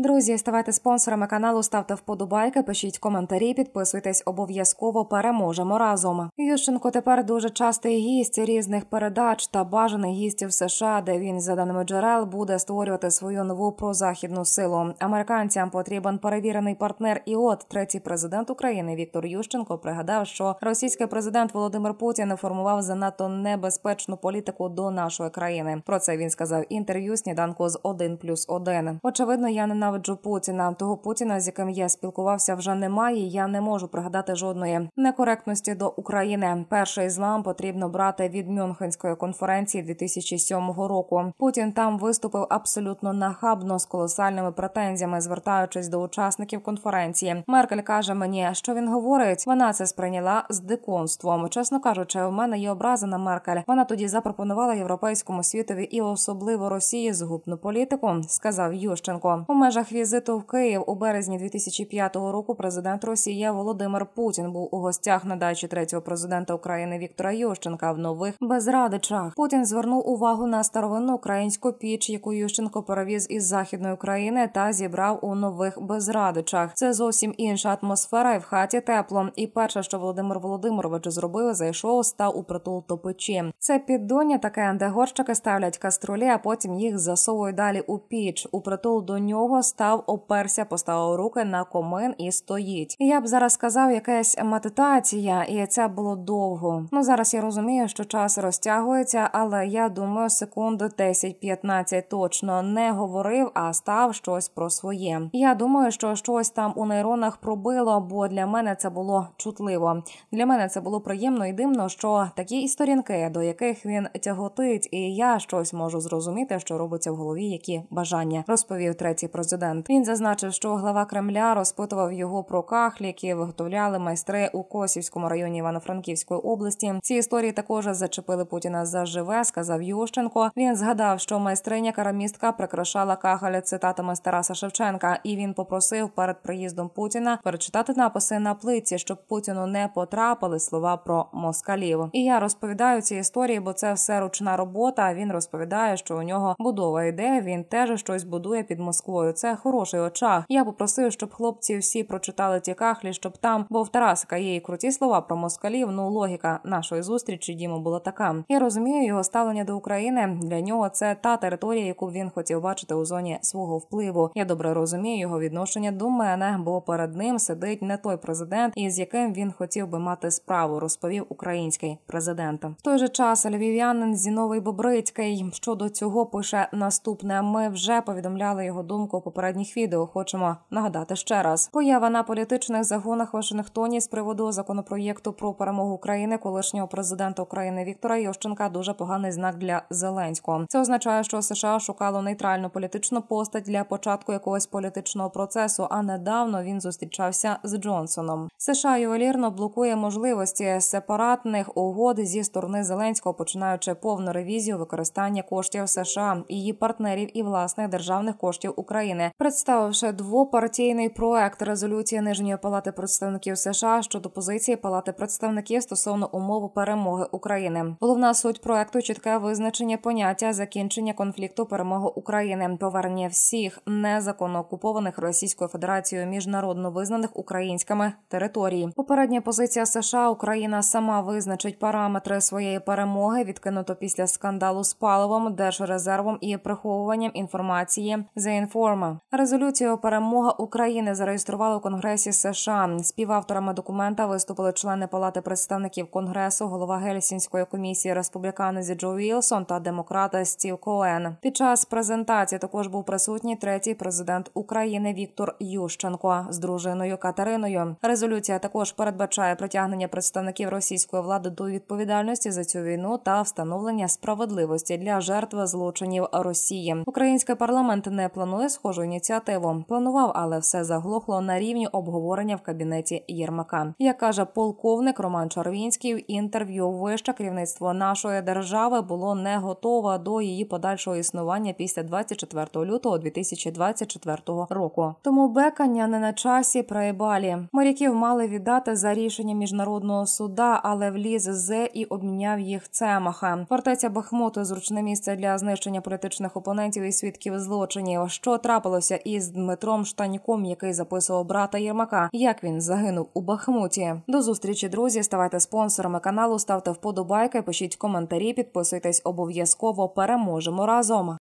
Друзі, ставайте спонсорами каналу, ставте вподобайки, пишіть коментарі, підписуйтесь обов'язково, переможемо разом. Ющенко тепер дуже частий гість різних передач та бажаний гість в США, де він, за даними джерел, буде створювати свою нову прозахідну силу. Американцям потрібен перевірений партнер. І от третій президент України Віктор Ющенко пригадав, що російський президент Володимир Путін формував занадто небезпечну політику до нашої країни. Про це він сказав в інтерв'ю «Сніданку з 1+1». Очевидно, я ненавиджу Путіна. Того Путіна, з яким я спілкувався, вже немає. Я не можу пригадати жодної некоректності до України. Перший злам потрібно брати від Мюнхенської конференції 2007 року. Путін там виступив абсолютно нахабно, з колосальними претензіями, звертаючись до учасників конференції. Меркель каже мені, що він говорить. Вона це сприйняла з дикунством. Чесно кажучи, у мене є образи на Меркель. Вона тоді запропонувала європейському світові і особливо Росії згубну політику, сказав Ющенко. У межах візиту в Київ у березні 2005 року президент Росії Володимир Путін був у гостях на дачі третього президента України Віктора Ющенка в Нових Безрадичах. Путін звернув увагу на старовинну українську піч, яку Ющенко перевіз із Західної України та зібрав у Нових Безрадичах. Це зовсім інша атмосфера, і в хаті тепло. І перше, що Володимир Володимирович зробив, зайшов, став у притул до печі. Це піддоння таке, де горщики ставлять каструлі, а потім їх засовують далі у піч. У притул до нього став, оперся, поставив руки на комин і стоїть. Я б зараз сказав, якась медитація, і це було довго. Зараз я розумію, що час розтягується, але я думаю, секунд 10-15 точно не говорив, а став щось про своє. Я думаю, що щось там у нейронах пробило, бо для мене це було чутливо. Для мене це було приємно і дивно, що такі сторінки, до яких він тяготить, і я щось можу зрозуміти, що робиться в голові, які бажання, розповів третій президент. Він зазначив, що глава Кремля розпитував його про кахлі, які виготовляли майстри у Косівському районі Івано-Франківської області. Ці історії також зачепили Путіна заживе, сказав Ющенко. Він згадав, що майстриня-керамістка прикрашала кахель цитатами з Тараса Шевченка, і він попросив перед приїздом Путіна перечитати написи на плитці, щоб Путіну не потрапили слова про москалів. І я розповідаю ці історії, бо це все ручна робота. Він розповідає, що у нього будова ідея, він теж щось будує під Москвою. Це хороший очаг. Я попросив, щоб хлопці всі прочитали ті кахлі, щоб там, бо в Тарасика є і круті слова про москалів, логіка нашої зустрічі Діма була така. Я розумію його ставлення до України. Для нього це та територія, яку він хотів бачити у зоні свого впливу. Я добре розумію його відношення до мене, бо перед ним сидить не той президент, із яким він хотів би мати справу, розповів український президент. В той же час львів'янин Зіновій Бобрицький щодо цього пише наступне. Ми вже повідомляли його думку у попередніх відео. Хочемо нагадати ще раз. Поява на політичних загонах в Вашингтоні з приводу законопроєкту про перемогу України колишнього президента України Віктора Ющенка дуже поганий знак для Зеленського. Це означає, що США шукало нейтральну політичну постать для початку якогось політичного процесу, а недавно він зустрічався з Джонсоном. США ювелірно блокує можливості сепаратних угод зі сторони Зеленського, починаючи повну ревізію використання коштів США, її партнерів і власних державних коштів України, представивши двопартійний проект резолюції Нижньої палати представників США щодо позиції Палати представників стосовно умов перемоги України. Головна суть проекту – чітке визначення поняття закінчення конфлікту, перемоги України, повернення всіх незаконно окупованих Російською Федерацією міжнародно визнаних українськими територій. Попередня позиція США: Україна сама визначить параметри своєї перемоги, відкинуто після скандалу з паливом, держрезервом і приховуванням інформації The Informer. Резолюцію «Перемога України» зареєстрували у Конгресі США. Співавторами документа виступили члени Палати представників Конгресу, голова Гельсінської комісії республіканець Джо Вілсон та демократ Стів Коен. Під час презентації також був присутній третій президент України Віктор Ющенко з дружиною Катериною. Резолюція також передбачає притягнення представників російської влади до відповідальності за цю війну та встановлення справедливості для жертв злочинів Росії. Український парламент не планує схожу ініціативу. Планував, але все заглохло на рівні обговорення в кабінеті Єрмака. Як каже полковник Роман Чарвінський в інтерв'ю, вище керівництво нашої держави було не готове до її подальшого існування після 24 лютого 2024 року. Тому бекання не на часі проїбалі. Моряків мали віддати за рішення міжнародного суда, але вліз З і обміняв їх Цемаха. Фортеця Бахмуту – зручне місце для знищення політичних опонентів і свідків злочинів. Що трапилося сталося із Дмитром Штаньком, який записував брата Єрмака, як він загинув у Бахмуті. До зустрічі, друзі, ставайте спонсорами каналу, ставте вподобайки, пишіть коментарі, підписуйтесь обов'язково. Переможемо разом!